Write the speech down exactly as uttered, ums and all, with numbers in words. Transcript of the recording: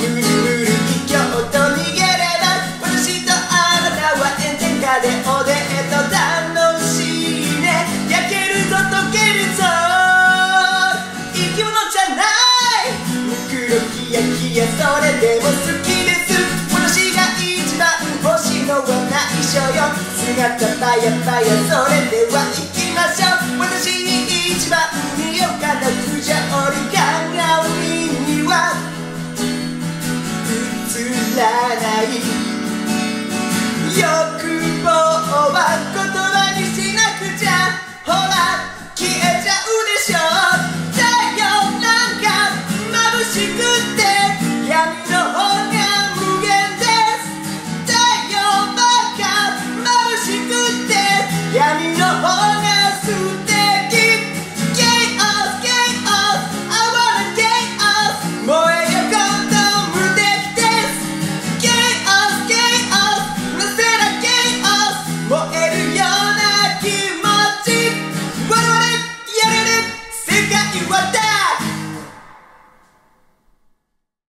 無理無理京都逃げれば私とあなたは炎天下でおデート楽しいね焼けるぞ溶けるぞ生き物じゃないムクロキヤキヤそれでも好きです私が一番欲しいのは内緒よ姿パヤパヤそれではい